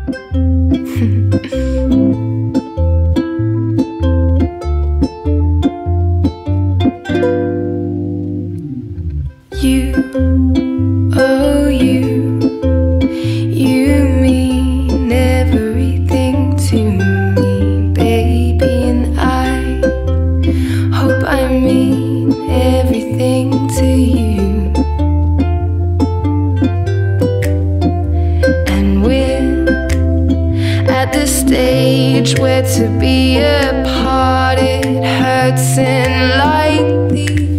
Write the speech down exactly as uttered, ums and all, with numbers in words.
You, oh you, you mean everything to me, baby, and I hope I mean everything to you. And we're at the stage where to be apart it hurts, and like these